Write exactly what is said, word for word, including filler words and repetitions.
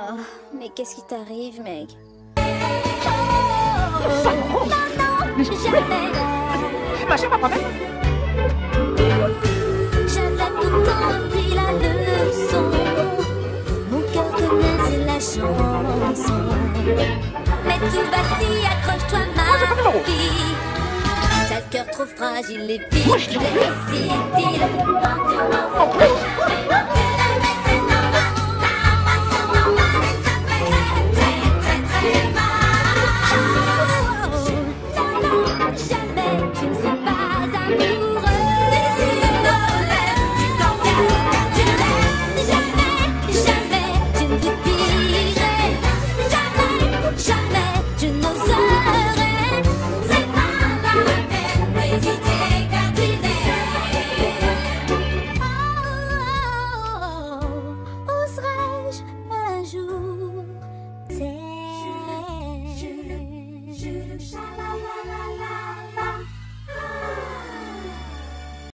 Oh, mais qu'est-ce qui t'arrive, Meg? Non, non, jamais. Ma chère, papa. J'avais pourtant appris la leçon. Mon cœur connaissait la chanson. Mais tout va si, accroche-toi ma fille. T'as le cœur trop fragile et vite décidé.